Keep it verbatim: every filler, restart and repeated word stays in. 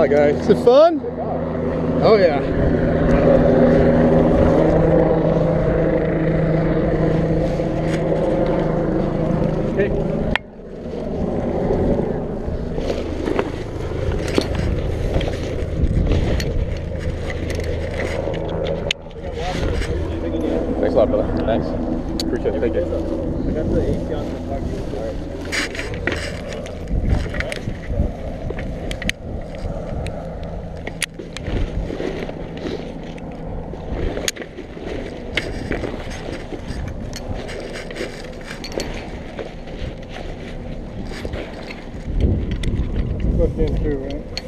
shot, guys. Is it fun? Oh yeah. Okay. Thanks a lot, brother. Thanks. Appreciate it. Thank you. I got the A C on the park. Looked in through, right?